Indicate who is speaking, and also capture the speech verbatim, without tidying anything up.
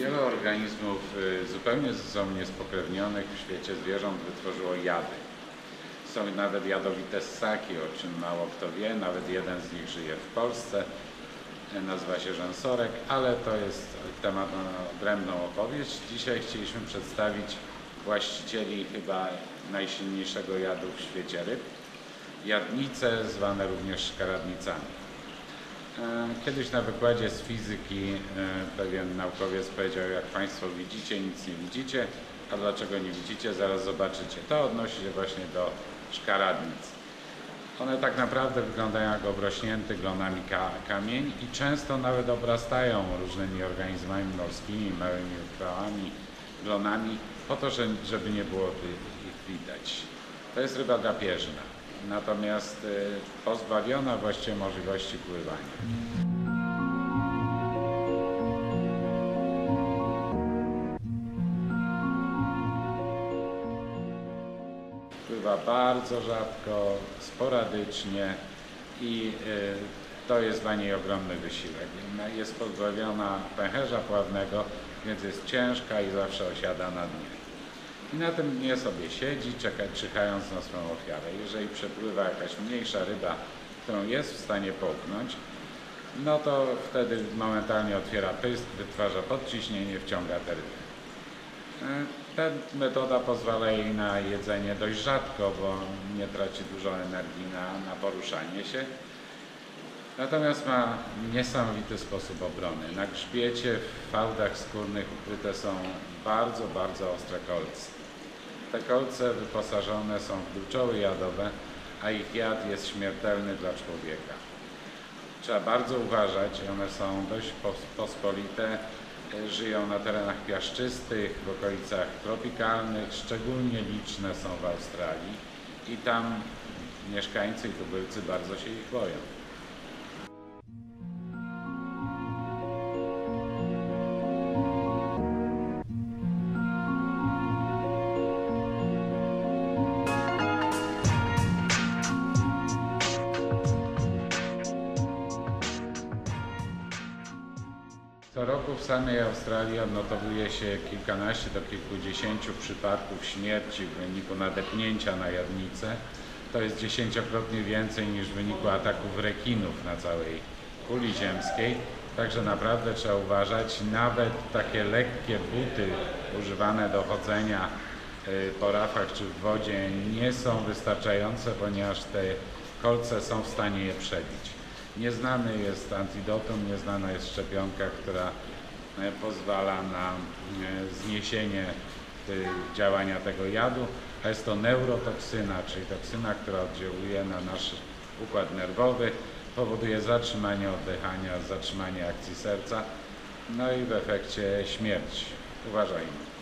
Speaker 1: Wiele organizmów zupełnie ze sobą niespokrewnionych w świecie zwierząt wytworzyło jady. Są nawet jadowite ssaki, o czym mało kto wie. Nawet jeden z nich żyje w Polsce. Nazywa się rzęsorek, ale to jest temat na odrębną opowieść. Dzisiaj chcieliśmy przedstawić właścicieli chyba najsilniejszego jadu w świecie ryb. Jadnice, zwane również szkaradnicami. Kiedyś na wykładzie z fizyki pewien naukowiec powiedział: jak Państwo widzicie, nic nie widzicie, a dlaczego nie widzicie, zaraz zobaczycie. To odnosi się właśnie do szkaradnic. One tak naprawdę wyglądają jak obrośnięty glonami ka kamień i często nawet obrastają różnymi organizmami morskimi, małymi uprawami, glonami, po to, żeby nie było ich widać. To jest ryba drapieżna, natomiast pozbawiona właściwie możliwości pływania. Pływa bardzo rzadko, sporadycznie i to jest dla niej ogromny wysiłek. Jest pozbawiona pęcherza pławnego, więc jest ciężka i zawsze osiada na dnie. I na tym dnie sobie siedzi, czeka, czyhając na swoją ofiarę. Jeżeli przepływa jakaś mniejsza ryba, którą jest w stanie połknąć, no to wtedy momentalnie otwiera pysk, wytwarza podciśnienie, wciąga te ryby. Ta metoda pozwala jej na jedzenie dość rzadko, bo nie traci dużo energii na, na poruszanie się. Natomiast ma niesamowity sposób obrony. Na grzbiecie, w fałdach skórnych ukryte są bardzo, bardzo ostre kolce. Te kolce wyposażone są w gruczoły jadowe, a ich jad jest śmiertelny dla człowieka. Trzeba bardzo uważać, one są dość pospolite. Żyją na terenach piaszczystych, w okolicach tropikalnych, szczególnie liczne są w Australii i tam mieszkańcy i tubylcy bardzo się ich boją. Co roku w samej Australii odnotowuje się kilkanaście do kilkudziesięciu przypadków śmierci w wyniku nadepnięcia na jadnicę. To jest dziesięciokrotnie więcej niż w wyniku ataków rekinów na całej kuli ziemskiej. Także naprawdę trzeba uważać. Nawet takie lekkie buty używane do chodzenia po rafach czy w wodzie nie są wystarczające, ponieważ te kolce są w stanie je przebić. Nieznany jest antidotum, nieznana jest szczepionka, która pozwala na zniesienie działania tego jadu, a jest to neurotoksyna, czyli toksyna, która oddziałuje na nasz układ nerwowy, powoduje zatrzymanie oddychania, zatrzymanie akcji serca, no i w efekcie śmierć. Uważajmy.